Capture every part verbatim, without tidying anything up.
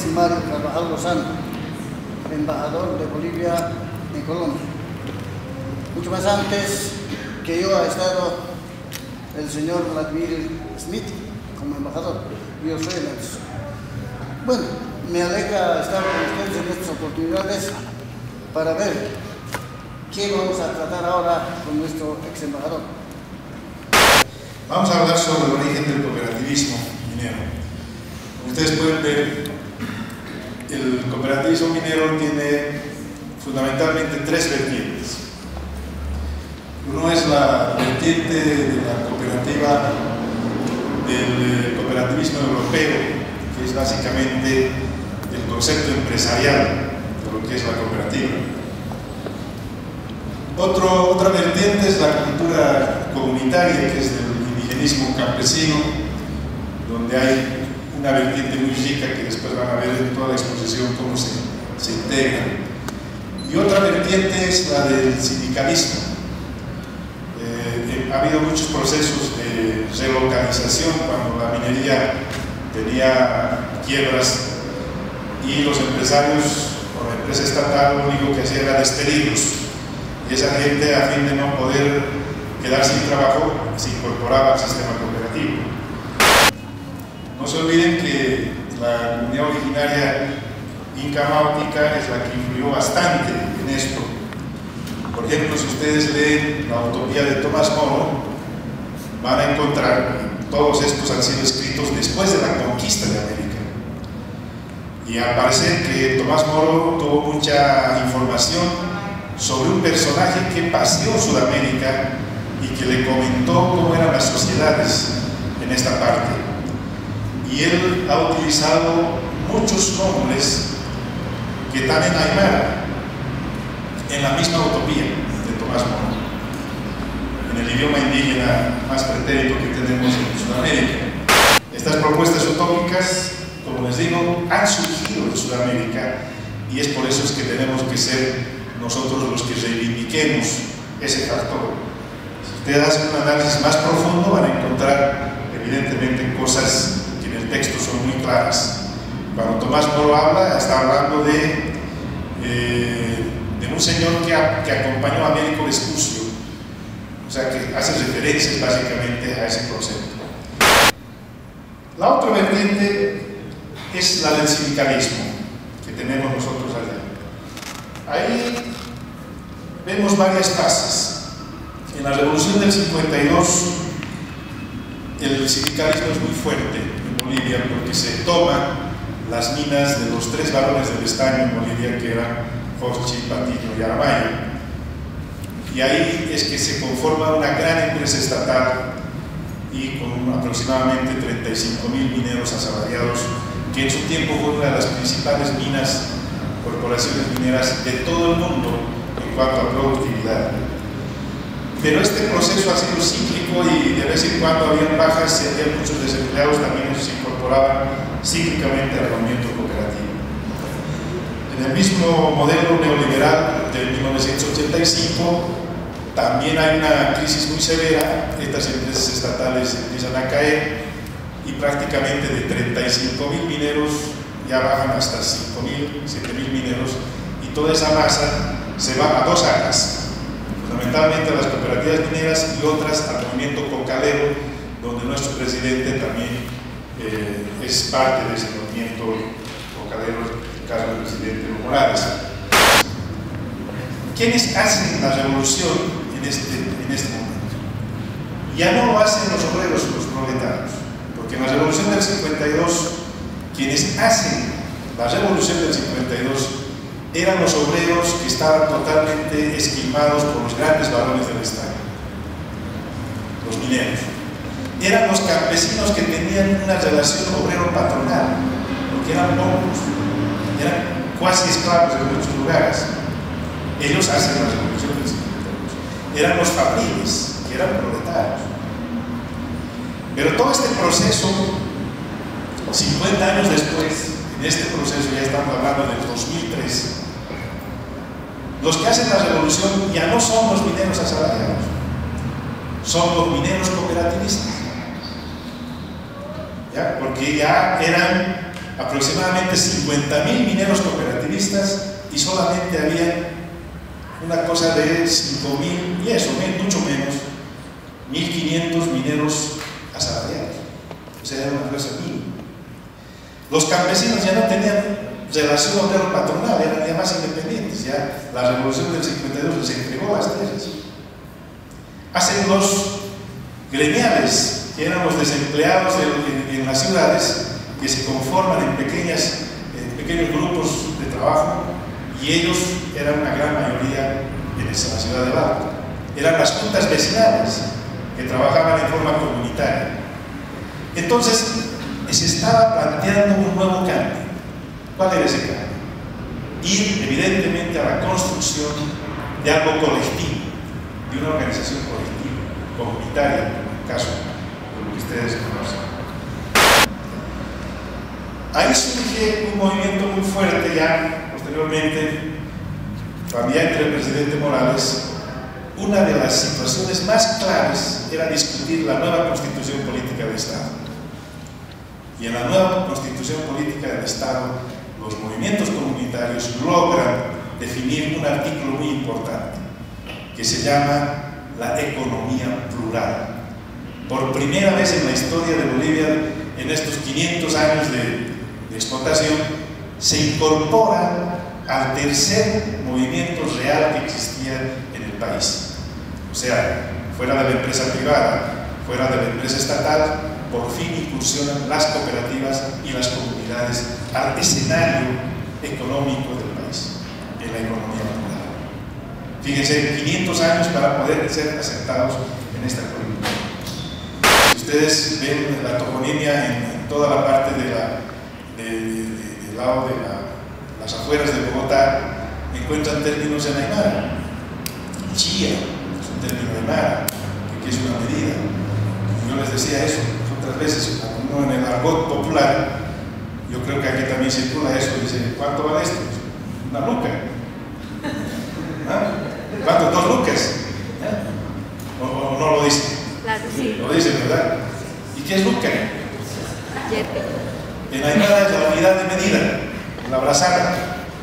es Mario Carvajal Lozano, embajador de Bolivia en Colombia. Mucho más antes que yo ha estado el señor Vladimir Smith como embajador. Yo soy el ex. Bueno, me alegra estar con ustedes en estas oportunidades para ver qué vamos a tratar ahora con nuestro ex embajador. Vamos a hablar sobre el origen del cooperativismo minero. Como ustedes pueden ver, el cooperativismo minero tiene fundamentalmente tres vertientes. Uno es la vertiente de la cooperativa del cooperativismo europeo, que es básicamente el concepto empresarial de lo que es la cooperativa. Otro, otra vertiente es la cultura comunitaria, que es del indigenismo campesino, donde hay una vertiente muy rica que después van a ver en toda la exposición cómo se, se integra. Y otra vertiente es la del sindicalismo. Eh, ha habido muchos procesos de relocalización cuando la minería tenía quiebras y los empresarios o la empresa estatal lo único que hacía era despedirlos, y esa gente, a fin de no poder quedar sin trabajo, se incorporaba al sistema cooperativo. No se olviden que la comunidad originaria inca máutica es la que influyó bastante en esto. Por ejemplo, si ustedes leen la Utopía de Tomás Moro, van a encontrar que todos estos han sido escritos después de la conquista de América. Y al parecer que Tomás Moro tuvo mucha información sobre un personaje que paseó Sudamérica y que le comentó cómo eran las sociedades en esta parte. Y él ha utilizado muchos nombres que están en Aymara, en la misma Utopía de Tomás Moro, en el idioma indígena más pretérito que tenemos en Sudamérica. Estas propuestas utópicas, como les digo, han surgido en Sudamérica, y es por eso es que tenemos que ser nosotros los que reivindiquemos ese factor. Si ustedes hacen un análisis más profundo, van a encontrar evidentemente cosas que en el texto son muy claras. Cuando Tomás Moro habla, está hablando de, eh, de un señor que, a, que acompañó a Américo Vespucio, o sea que hace referencias básicamente a ese concepto. La otra vertiente es la del sindicalismo que tenemos nosotros allá. Ahí vemos varias fases. En la Revolución del cincuenta y dos el sindicalismo es muy fuerte en Bolivia porque se toman las minas de los tres varones del estaño en Bolivia, que eran Hochschild, Patiño y Aramayo. Y ahí es que se conforma una gran empresa estatal y con aproximadamente treinta y cinco mil mineros asalariados, que en su tiempo fue una de las principales minas, corporaciones mineras de todo el mundo en cuanto a productividad. Pero este proceso ha sido cíclico y de vez en cuando había bajas y había muchos desempleados, también se incorporaban cíclicamente al movimiento cooperativo. En el mismo modelo neoliberal de mil novecientos ochenta y cinco también hay una crisis muy severa. Estas empresas estatales empiezan a caer y prácticamente de treinta y cinco mil mineros ya bajan hasta cinco mil, siete mil mineros, y toda esa masa se va a dos áreas, fundamentalmente a las cooperativas mineras y otras al movimiento cocalero, donde nuestro presidente también eh, es parte de ese movimiento cocalero, en el caso del presidente Evo Morales. ¿Quiénes hacen la revolución en este, en este momento? Ya no lo hacen los obreros y los proletarios, porque en la revolución del cincuenta y dos quienes hacen la revolución del cincuenta y dos eran los obreros que estaban totalmente esquimados por los grandes varones del estaño, los mineros. Eran los campesinos que tenían una relación obrero-patronal, porque eran pocos, eran cuasi esclavos en muchos lugares. Ellos hacen la revolución del cincuenta y dos. Eran los fabriles, que eran proletarios. Pero todo este proceso, cincuenta años después, en este proceso ya estamos hablando del dos mil tres, los que hacen la revolución ya no son los mineros asalariados, son los mineros cooperativistas, ¿ya? Porque ya eran aproximadamente cincuenta mil mineros cooperativistas y solamente había una cosa de cinco mil, y eso, mucho menos, mil quinientos mineros asalariados. O sea, era una cosa mínima. Los campesinos ya no tenían relación de lo patronal, eran ya más independientes. Ya la revolución del cincuenta y dos les entregó las tierras. Hacen los gremiales, que eran los desempleados de, en, en las ciudades, que se conforman en, pequeñas, en pequeños grupos de trabajo, y ellos eran una gran mayoría en esa ciudad de Barco. Eran las juntas vecinales que trabajaban en forma comunitaria. Entonces, se estaba planteando un nuevo cambio. ¿Cuál era ese cambio? Ir evidentemente a la construcción de algo colectivo, de una organización colectiva, comunitaria, en el caso de lo que ustedes conocen. Ahí surge un movimiento muy fuerte ya, posteriormente, cuando ya entre el presidente Morales. Una de las situaciones más claves era discutir la nueva constitución política del Estado. Y en la nueva constitución política del Estado, los movimientos comunitarios logran definir un artículo muy importante, que se llama la economía plural. Por primera vez en la historia de Bolivia, en estos quinientos años de, de explotación, se incorpora al tercer movimiento real que existía en el país. O sea, fuera de la empresa privada, fuera de la empresa estatal, por fin incursionan las cooperativas y las comunidades al escenario económico del país, en la economía plural. Fíjense, quinientos años para poder ser aceptados en esta comunidad. Si ustedes ven la toponimia en, en toda la parte de la, de, de, de, del lado de la, las afueras de Bogotá, encuentran términos en aymara. Chía es un término aymara, que es una medida. Yo les decía eso otras veces, uno en el argot popular, yo creo que aquí también circula eso, dice, ¿cuánto vale esto? Una luca. ¿Ah? ¿Cuánto? ¿Dos lucas? ¿Ah? ¿O, o no lo dice? Claro, sí. Lo dice, ¿verdad? ¿Y qué es luca? Yepe. En aymara es la unidad de medida, la brazana.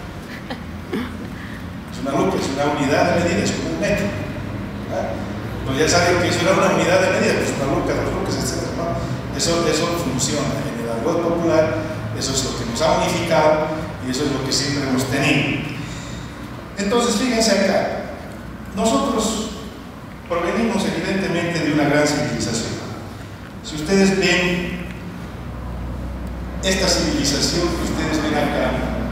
Es una luca, es una unidad de medida, es como un metro. ¿Ah? Pues ya saben que eso era una unidad de medida, pues una luca, dos lucas, etcétera, ¿no? Eso, eso funciona en el argot popular, eso es lo que nos ha unificado y eso es lo que siempre hemos tenido. Entonces, fíjense acá, nosotros provenimos evidentemente de una gran civilización. Si ustedes ven esta civilización que ustedes ven acá,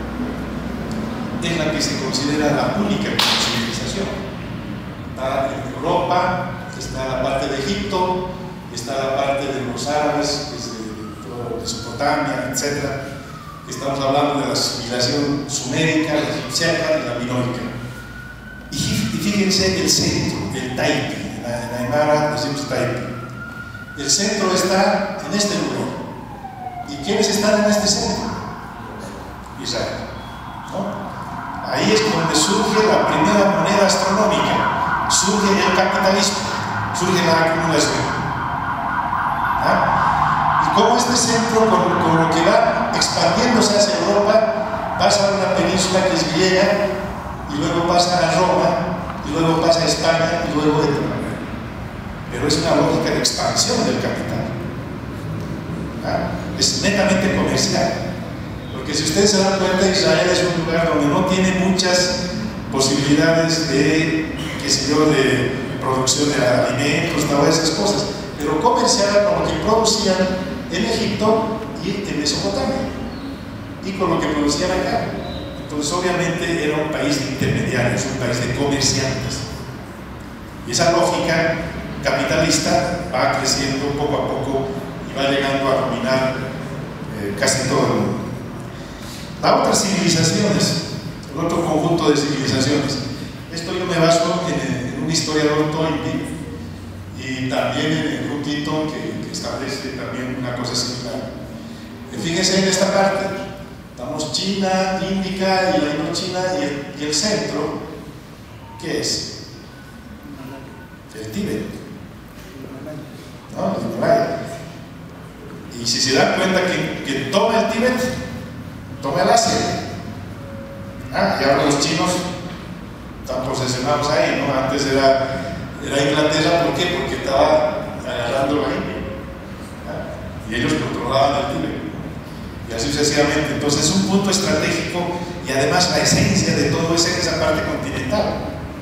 es la que se considera la única civilización. Está en Europa, está la parte de Egipto, está la parte de los árabes, que es de, de Mesopotamia, etcétera. Estamos hablando de la civilización sumérica, la egipciana y la minoica. Y, y fíjense el centro, el Taipi, en la, en la aymara decimos Taipi. El centro está en este lugar. ¿Y quiénes están en este centro? Israel, ¿no? Ahí es donde surge la primera moneda astronómica, surge el capitalismo, surge la acumulación. ¿Ah? Y como este centro, con, con lo que va expandiéndose hacia Europa, pasa a una península que es griega, y luego pasa a Roma, y luego pasa a España, y luego entra. Pero es una lógica de expansión del capital. ¿Ah? Es netamente comercial. Porque si ustedes se dan cuenta, Israel es un lugar donde no tiene muchas posibilidades de, qué sé yo, de producción de alimentos, todas esas cosas. Pero comercial con lo que producían en Egipto y en Mesopotamia, y con lo que producían acá. Entonces, obviamente, era un país de intermediarios, un país de comerciantes. Y esa lógica capitalista va creciendo poco a poco y va llegando a dominar eh, casi todo el mundo. Las otras civilizaciones, el otro conjunto de civilizaciones, esto yo me baso en, en un historiador Toynbee y también en Ruth Eaton, que, que establece también una cosa similar. Fíjense en esta parte, estamos China, Índica y la Indochina, y el, y el centro, ¿qué es? El Tíbet, ¿no? El Himalaya. Y si se dan cuenta que, que toma el Tíbet, toma el Asia. Ah, y ahora los chinos están posesionados ahí, ¿no? Antes era, era Inglaterra, ¿por qué? Porque estaba agarrando la India. ¿Ah? Y ellos controlaban el Tíbet. Y así sucesivamente. Entonces es un punto estratégico y además la esencia de todo es esa parte continental.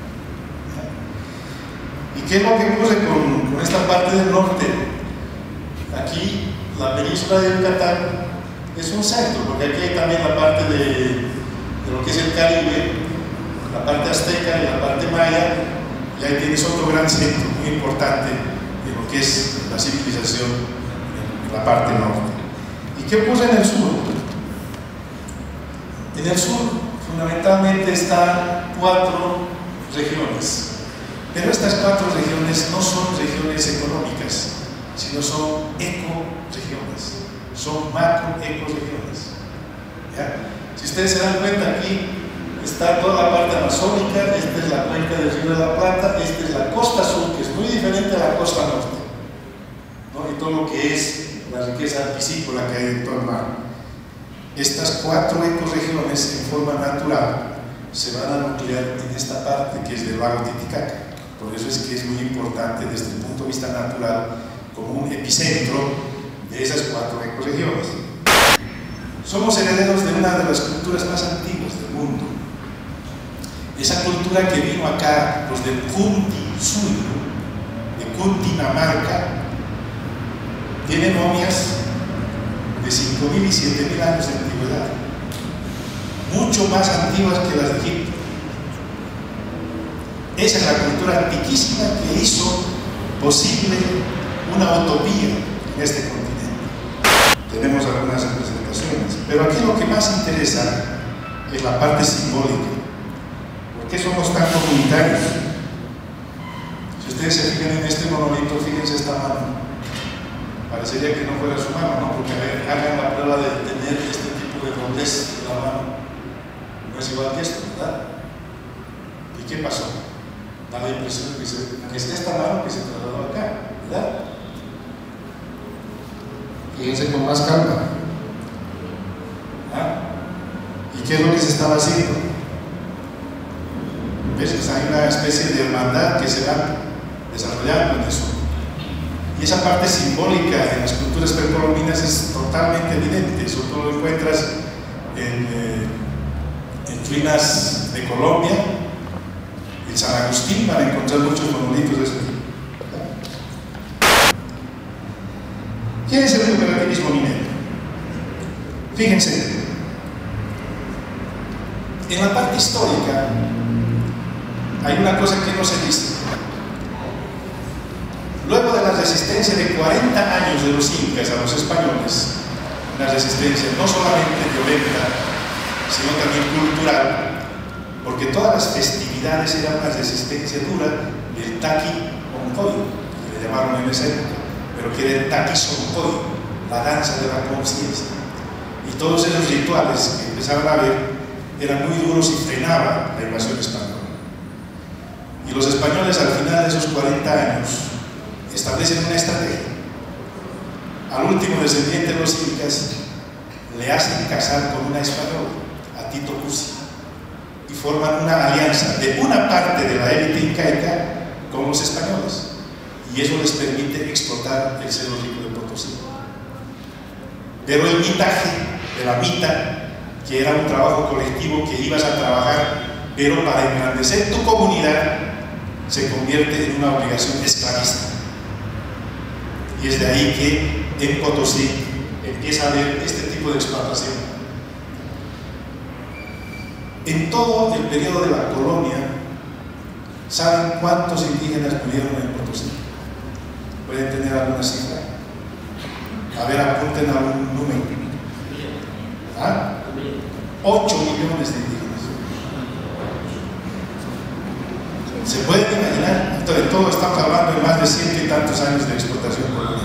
¿Y qué es lo que ocurre con, con esta parte del norte? Aquí la península de Yucatán es un centro, porque aquí hay también la parte de, de lo que es el Caribe, la parte azteca y la parte maya, y ahí tienes otro gran centro muy importante de lo que es la civilización en la parte norte. ¿Y qué ocurre en el sur? En el sur fundamentalmente están cuatro regiones, pero estas cuatro regiones no son regiones económicas, sino son ecoregiones, son macroecoregiones. Si ustedes se dan cuenta, aquí está toda la parte amazónica, esta es la cuenca del Río de la Plata, esta es la costa sur, que es muy diferente a la costa norte, ¿no? Y todo lo que es la riqueza piscícola que hay en todo el mar. Estas cuatro ecoregiones en forma natural se van a nuclear en esta parte que es del lago Titicaca. Por eso es que es muy importante desde el punto de vista natural como un epicentro de esas cuatro ecoregiones. Somos herederos de una de las culturas más antiguas del mundo. Esa cultura que vino acá, los del Kunti Suyo, de Cundinamarca, tiene momias de cinco mil y siete mil años de antigüedad, mucho más antiguas que las de Egipto. Esa es la cultura antiquísima que hizo posible una utopía en este continente. Tenemos algunas representaciones, pero aquí lo que más interesa es la parte simbólica. ¿Por qué somos tan comunitarios? Si ustedes se fijan en este monolito, fíjense esta mano. Parecería que no fuera su mano, ¿no? Porque a ver, hagan la prueba de tener este tipo de rondez en la mano. No es igual que esto, ¿verdad? ¿Y qué pasó? Da la impresión que, se, que es esta mano que se trasladó acá, ¿verdad? Fíjense con más calma. ¿Ah? ¿Y qué es lo que se estaba haciendo? ¿Ves? Pues hay una especie de hermandad que se va desarrollando en eso. Y esa parte simbólica en las culturas precolombinas es totalmente evidente. Eso tú lo encuentras en, eh, en ruinas de Colombia. En San Agustín van a encontrar muchos monolitos de ese tipo. ¿Quién es el cooperativismo minero? Fíjense, en la parte histórica hay una cosa que no se dice. Luego de la resistencia de cuarenta años de los incas a los españoles, una resistencia no solamente violenta, sino también cultural, porque todas las festividades eran una resistencia dura del Taqui Oncoy, que le llamaron en esa época, pero que era el Taqui Soncoy, la danza de la conciencia. Y todos esos rituales que empezaban a ver eran muy duros y frenaban la invasión española. Y los españoles, al final de esos cuarenta años, establecen una estrategia. Al último descendiente de los incas le hacen casar con una española, a Tito Cusi, y forman una alianza de una parte de la élite incaica con los españoles, y eso les permite explotar el Cerro Rico de Potosí. Pero el mitaje de la mita, que era un trabajo colectivo que ibas a trabajar, pero para engrandecer tu comunidad, se convierte en una obligación esclavista. Y es de ahí que en Potosí empieza a haber este tipo de explotación. En todo el periodo de la colonia, ¿saben cuántos indígenas murieron en Potosí? ¿Pueden tener alguna cifra? A ver, apunten algún número. ¿Ah? ocho millones de indígenas. ¿Se pueden imaginar? Entonces, de todo estamos hablando de más de ciento y tantos años de explotación colonial.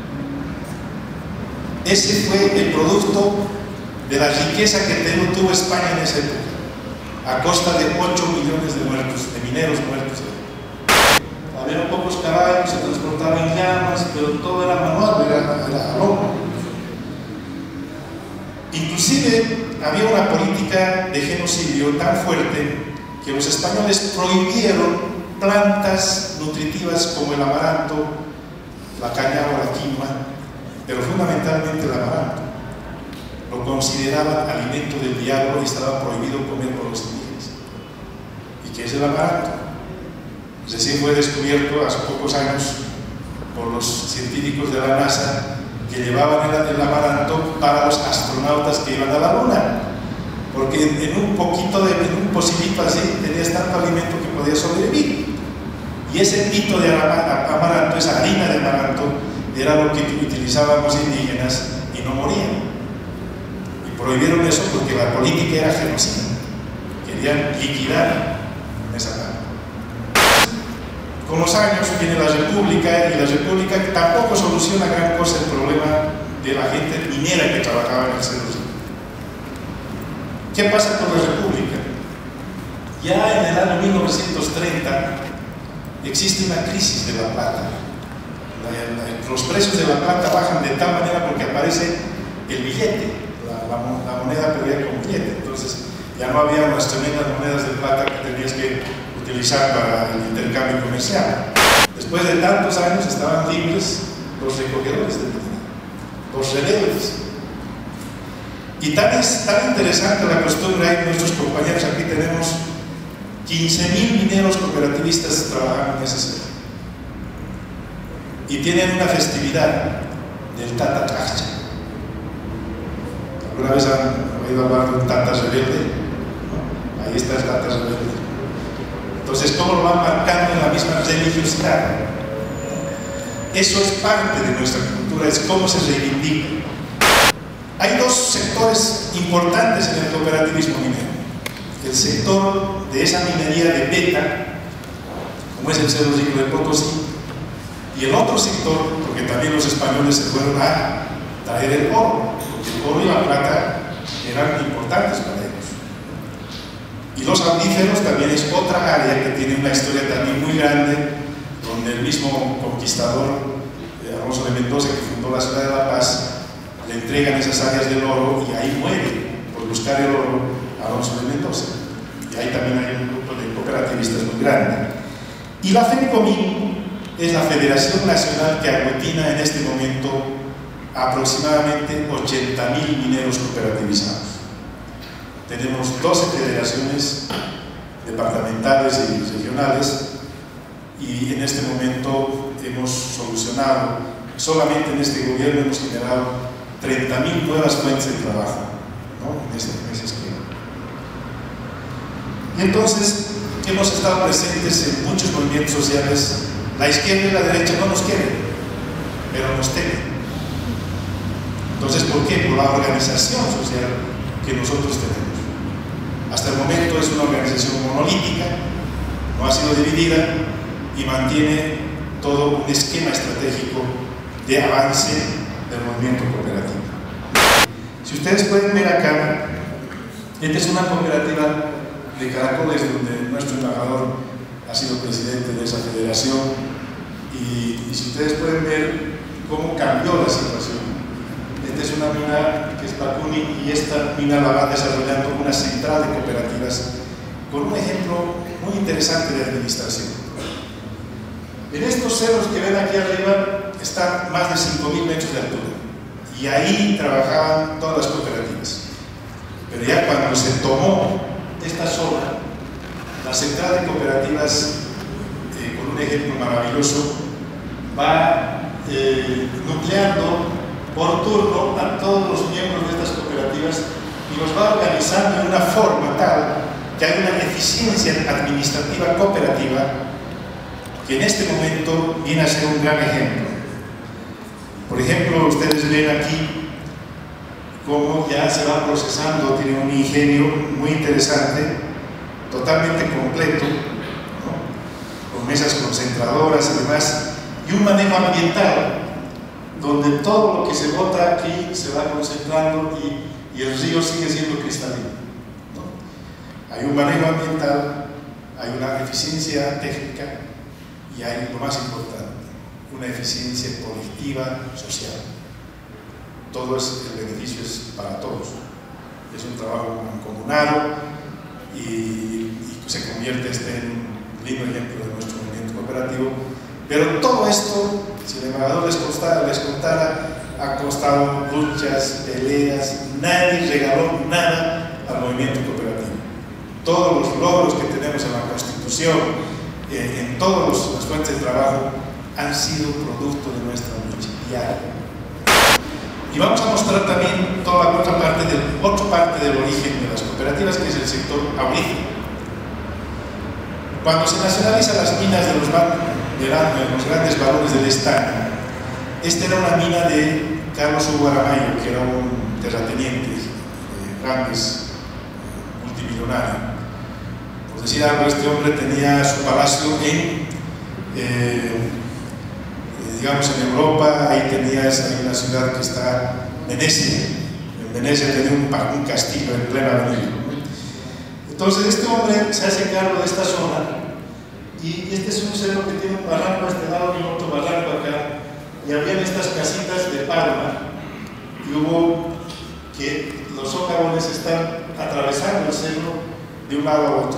Ese fue el producto de la riqueza que tuvo España en esa época, a costa de ocho millones de muertos, de mineros muertos. Había pocos caballos, se transportaban en llamas, pero todo era manual, era, era a lomo. Inclusive había una política de genocidio tan fuerte que los españoles prohibieron plantas nutritivas como el amaranto, la caña o la quinoa, pero fundamentalmente el amaranto. Lo consideraban alimento del diablo y estaba prohibido comer por los indígenas. ¿Y qué es el amaranto? Recién fue descubierto hace pocos años por los científicos de la NASA que llevaban el, el amaranto para los astronautas que iban a la Luna, porque en, en un poquito de, en un pocillito así tenías tanto alimento que podía sobrevivir. Y ese pito de amaranto, esa harina de amaranto, era lo que utilizaban los indígenas y no morían. Y prohibieron eso porque la política era genocida. Querían liquidar esa parte. Con los años viene la República y la República tampoco soluciona gran cosa el problema de la gente minera que trabajaba en el Cerro Rico. ¿Qué pasa con la República? Ya en el año mil novecientos treinta existe una crisis de la plata. La, la, los precios de la plata bajan de tal manera porque aparece el billete, la, la, la moneda pedida con billete. Entonces ya no había las tremendas monedas de plata que tenías que utilizar para el intercambio comercial. Después de tantos años estaban libres los recogedores de dinero, los rebeldes. Y tan es tan interesante la costumbre, hay nuestros compañeros aquí tenemos quince mil mineros cooperativistas trabajando en ese sector. Y tienen una festividad del Tata Tlaxcha. ¿Alguna vez han oído hablar de un Tata rebelde? ¿No? Ahí está el Tata rebelde. Entonces, ¿cómo lo van marcando en la misma religiosidad? Eso es parte de nuestra cultura, es cómo se reivindica. Hay dos sectores importantes en el cooperativismo minero. El sector de esa minería de beta, como es el Cerro Rico de Potosí, y el otro sector, porque también los españoles se fueron a traer el oro, porque el oro y la plata eran importantes para ellos. Y los auríferos también es otra área que tiene una historia también muy grande, donde el mismo conquistador eh, Alonso de Mendoza, que fundó la ciudad de La Paz, le entregan esas áreas del oro y ahí muere por buscar el oro Alonso de Mendoza. Y ahí también hay un grupo de cooperativistas muy grande. Y la FENCOMIN es la Federación Nacional que aglutina en este momento aproximadamente ochenta mil mineros cooperativizados. Tenemos doce federaciones departamentales y regionales y en este momento hemos solucionado, solamente en este gobierno hemos generado treinta mil nuevas fuentes de trabajo, ¿no? en, este, en ese esquema. Y entonces hemos estado presentes en muchos movimientos sociales. La izquierda y la derecha no nos quieren, pero nos temen. Entonces, ¿por qué? Por la organización social que nosotros tenemos. Hasta el momento es una organización monolítica, no ha sido dividida y mantiene todo un esquema estratégico de avance del movimiento cooperativo. Si ustedes pueden ver acá, esta es una cooperativa de Caracoles donde nuestro embajador ha sido presidente de esa federación y, y si ustedes pueden ver cómo cambió la situación. Esta es una mina que es Pacuni y esta mina la va desarrollando una central de cooperativas con un ejemplo muy interesante de administración. En estos cerros que ven aquí arriba están más de cinco mil metros de altura y ahí trabajaban todas las cooperativas. Pero ya cuando se tomó esta zona, la central de cooperativas, eh, con un ejemplo maravilloso, va eh, nucleando por turno a todos los miembros de estas cooperativas y los va organizando de una forma tal que hay una eficiencia administrativa cooperativa que en este momento viene a ser un gran ejemplo. Por ejemplo, ustedes ven aquí cómo ya se va procesando, tiene un ingenio muy interesante, totalmente completo, ¿no? Con mesas concentradoras y demás, y un manejo ambiental, donde todo lo que se bota aquí se va concentrando y, y el río sigue siendo cristalino, ¿no? Hay un manejo ambiental, hay una eficiencia técnica y hay lo más importante, una eficiencia colectiva social. todo es, el beneficio es para todos. Es un trabajo mancomunado y, y se convierte este en un lindo ejemplo de nuestro movimiento cooperativo. Pero todo esto, si el embajador les contara, les contara, ha costado luchas, peleas, nadie regaló nada al movimiento cooperativo. Todos los logros que tenemos en la Constitución, eh, en todas las fuentes de trabajo, han sido producto de nuestra lucha diaria. Y vamos a mostrar también toda la otra parte del, otra parte del origen de las cooperativas, que es el sector aurífero. Cuando se nacionalizan las minas de los, de los grandes valores del estaño, esta era una mina de Carlos Hugo Aramayo, que era un terrateniente de grandes, multimillonario. Por decir algo, este hombre tenía su palacio en, eh, digamos, en Europa. Ahí tenías, hay una ciudad que está, Venecia. En Venecia tenía un, un castillo en plena avenida. Entonces este hombre se hace cargo de esta zona, y este es un cerro que tiene un barranco a este lado y otro barranco acá, y habían estas casitas de palma, y hubo que los socavones están atravesando el cerro de un lado a otro.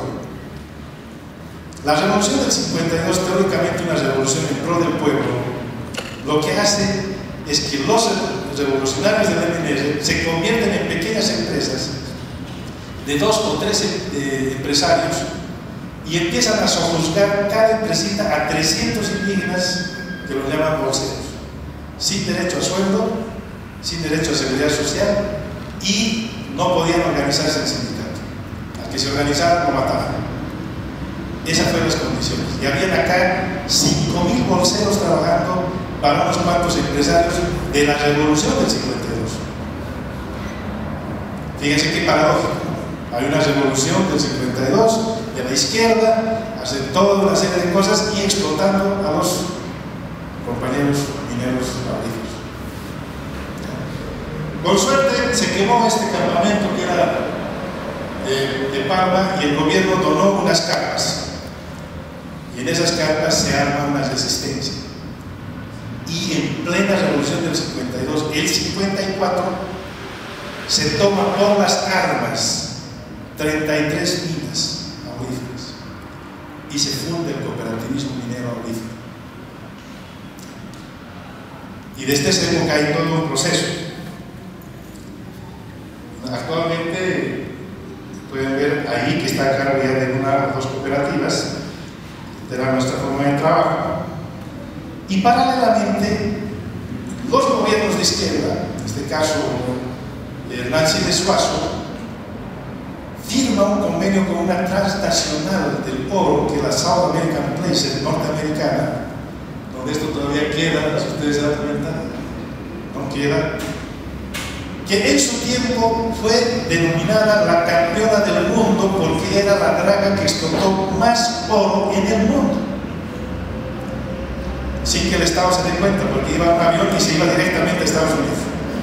La revolución del cincuenta y dos, teóricamente una revolución en pro del pueblo, lo que hace es que los revolucionarios del M N R se convierten en pequeñas empresas de dos o tres eh, empresarios, y empiezan a sojuzgar cada empresita a trescientos indígenas que los llaman bolseros, sin derecho a sueldo, sin derecho a seguridad social, y no podían organizarse en sindicato. Al que se organizara lo mataban. Esas fueron las condiciones. Y habían acá cinco mil bolseros trabajando para unos cuantos empresarios de la revolución del cincuenta y dos. Fíjense qué paradójico. Hay una revolución del cincuenta y dos, de la izquierda, hacen toda una serie de cosas y explotando a los compañeros mineros auríferos. Con suerte se quemó este campamento que era de, de palma, y el gobierno donó unas carpas. Y en esas carpas se arma una resistencia. Y en plena revolución del cincuenta y dos, el cincuenta y cuatro, se toma por las armas treinta y tres minas auríferas y se funda el cooperativismo minero aurífero. Y desde esa época hay todo un proceso. Actualmente pueden ver ahí que está a cargo ya de una o dos cooperativas. Esta era nuestra forma de trabajo. Y paralelamente, los gobiernos de izquierda, en este caso Hernán Siles Suazo, firma un convenio con una transnacional del oro, que es la South American Placer norteamericana, donde esto todavía queda, si ustedes se dan cuenta, no queda, que en su tiempo fue denominada la campeona del mundo porque era la draga que explotó más oro en el mundo, sin que el Estado se dé cuenta, porque iba a un avión y se iba directamente a Estados Unidos.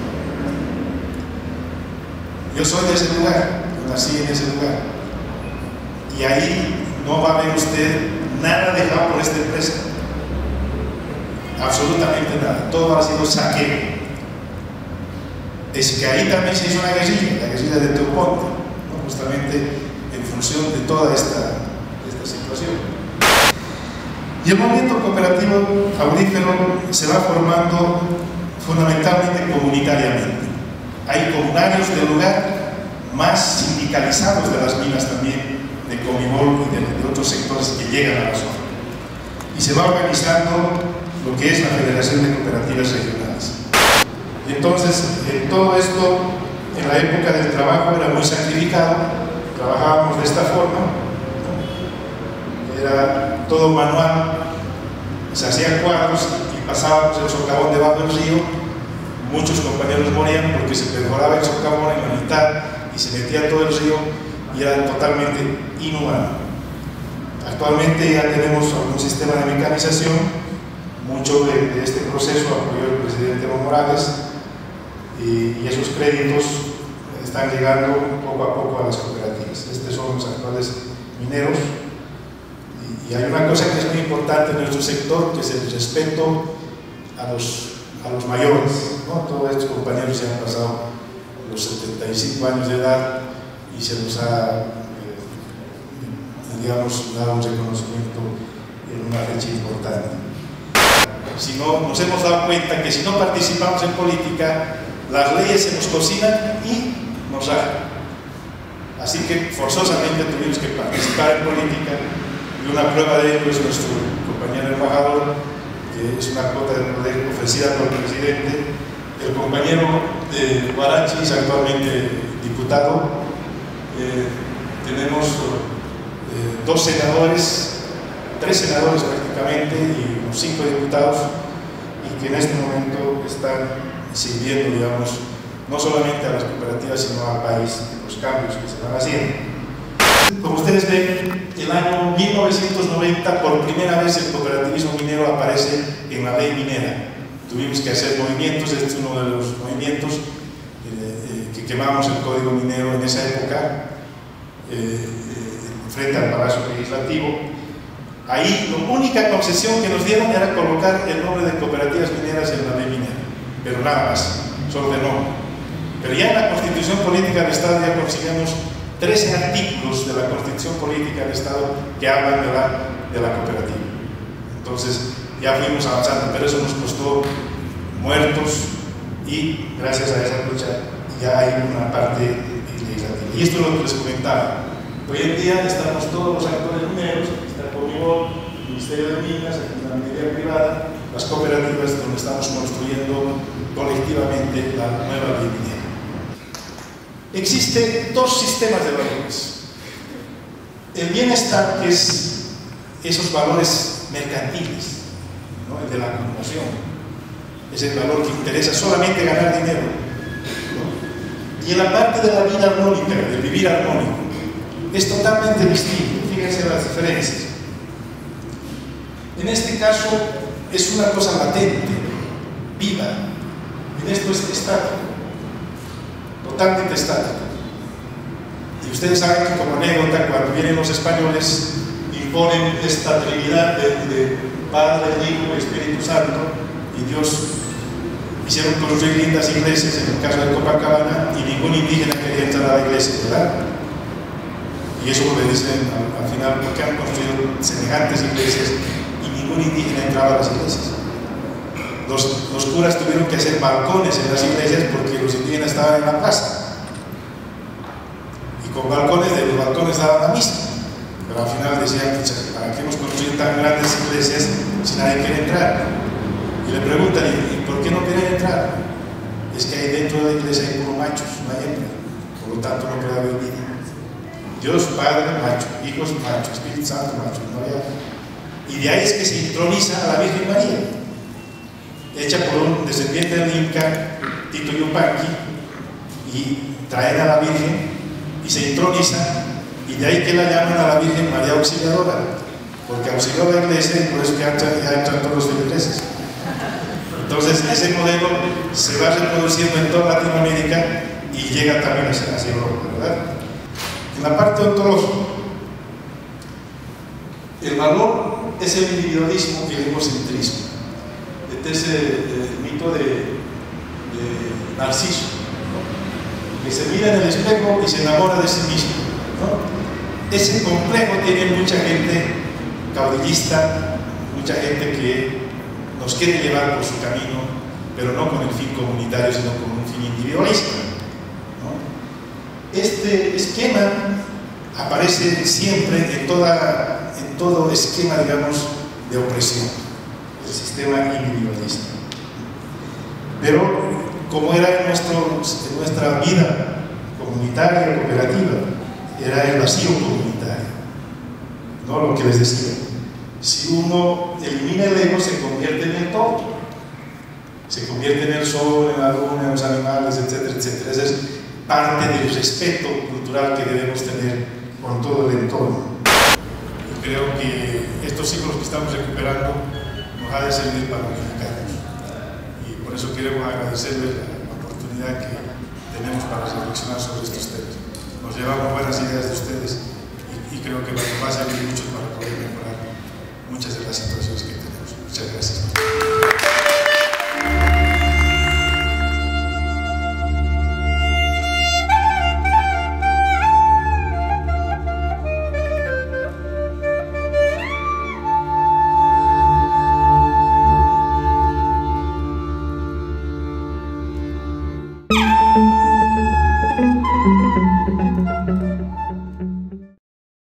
Yo soy de ese lugar, yo nací en ese lugar, y ahí no va a ver usted nada dejado por esta empresa, absolutamente nada, todo ha sido saqueo. Es que ahí también se hizo una guerrilla, la guerrilla de Teoponte, ¿no? Justamente en función de toda esta, esta situación. Y el movimiento cooperativo aurífero se va formando fundamentalmente comunitariamente. Hay comunarios del lugar, más sindicalizados de las minas también, de Comibol y de, de otros sectores que llegan a la zona. Y se va organizando lo que es la Federación de Cooperativas Regionales. Y entonces, en todo esto, en la época del trabajo era muy sacrificado, trabajábamos de esta forma, era todo manual, se hacían cuadros y pasábamos el socavón debajo del río. Muchos compañeros morían porque se perforaba el socavón en la mitad y se metía todo el río y era totalmente inhumano. Actualmente ya tenemos un sistema de mecanización, mucho de, de este proceso apoyó el presidente Evo Morales, y, y esos créditos están llegando poco a poco a las cooperativas. Estos son los actuales mineros. Y hay una cosa que es muy importante en nuestro sector, que es el respeto a los a los mayores, ¿no? Todos estos compañeros se han pasado los setenta y cinco años de edad y se nos ha, eh, digamos, dado un reconocimiento en una fecha importante. Si no, nos hemos dado cuenta que si no participamos en política, las leyes se nos cocinan y nos rajan. Así que forzosamente tuvimos que participar en política, y una prueba de ello es nuestro compañero embajador, que es una cuota de poder ofrecida por el presidente. El compañero de Guarachi es actualmente diputado. Eh, tenemos eh, dos senadores, tres senadores prácticamente, y unos cinco diputados, y que en este momento están sirviendo, digamos, no solamente a las cooperativas, sino al país, en los cambios que se van haciendo. Como ustedes ven, el año mil novecientos noventa, por primera vez el cooperativismo minero aparece en la ley minera. Tuvimos que hacer movimientos, este es uno de los movimientos eh, eh, que quemamos el Código Minero en esa época, eh, eh, frente al Palacio Legislativo. Ahí la única concesión que nos dieron era colocar el nombre de cooperativas mineras en la ley minera, pero nada más, solo de nombre. Pero ya en la Constitución Política del Estado ya conseguimos trece artículos de la Constitución Política del Estado que hablan de la, de la cooperativa. Entonces ya fuimos avanzando, pero eso nos costó muertos, y gracias a esa lucha ya hay una parte legislativa. Y esto es lo que les comentaba. Hoy en día estamos todos los actores mineros, está conmigo el Ministerio de Minas, aquí en la minería privada, las cooperativas, donde estamos construyendo colectivamente la nueva ley minera. Existen dos sistemas de valores. El bienestar, que es esos valores mercantiles, ¿no? El de la acumulación, es el valor que interesa solamente ganar dinero, ¿no? Y en la parte de la vida armónica, del vivir armónico, es totalmente distinto. Fíjense las diferencias. En este caso es una cosa latente, viva. En esto es estático, totalmente estático. Y ustedes saben que, como anécdota, cuando vienen los españoles, imponen esta trinidad de, de Padre, Hijo y Espíritu Santo, y Dios hicieron construir lindas iglesias, en el caso de Copacabana, y ningún indígena quería entrar a la iglesia, ¿verdad? Y eso le dicen al, al final, porque han construido semejantes iglesias y ningún indígena entraba a las iglesias. Los, los curas tuvieron que hacer balcones en las iglesias porque los indígenas estaban en la plaza. Y con balcones, de los balcones daban la misa. Pero al final decían, ¿para qué hemos construido tan grandes iglesias si nadie quiere entrar? Y le preguntan, ¿y por qué no quieren entrar? Es que ahí dentro de la iglesia hay puro machos, no hay hembra. Por lo tanto no puede haber vida. Dios Padre, macho, hijos, macho, Espíritu Santo, macho, no había. Y de ahí es que se introniza a la Virgen María, hecha por un descendiente del Inca, Tito Yupanqui, y traen a la Virgen y se introniza, y de ahí que la llaman a la Virgen María Auxiliadora, porque auxilió a la iglesia y por eso que ya entran todos los feligreses. Entonces ese modelo se va reproduciendo en toda Latinoamérica y llega también hacia Europa, ¿verdad? En la parte ontológica, el valor es el individualismo y el egocentrismo. Este es el, el mito de, de Narciso, ¿no? Que se mira en el espejo y se enamora de sí mismo, ¿no? Ese complejo tiene mucha gente caudillista, mucha gente que nos quiere llevar por su camino, pero no con el fin comunitario, sino con un fin individualista, ¿no? Este esquema aparece siempre en, toda, en todo esquema, digamos, de opresión, el sistema individualista. Pero como era en, nuestro, en nuestra vida comunitaria, cooperativa, era el vacío comunitario, ¿no? Lo que les decía, si uno elimina el ego, se convierte en el todo, se convierte en el sol, en la luna, en los animales, etcétera, etcétera. Esa es parte del respeto cultural que debemos tener con todo el entorno. Yo creo que estos ciclos que estamos recuperando nos ha de servir para unificarnos, y por eso queremos agradecerles la oportunidad que tenemos para reflexionar sobre estos temas. Nos llevamos buenas ideas de ustedes y, y creo que nos va a servir mucho para poder mejorar muchas de las situaciones que tenemos. Muchas gracias.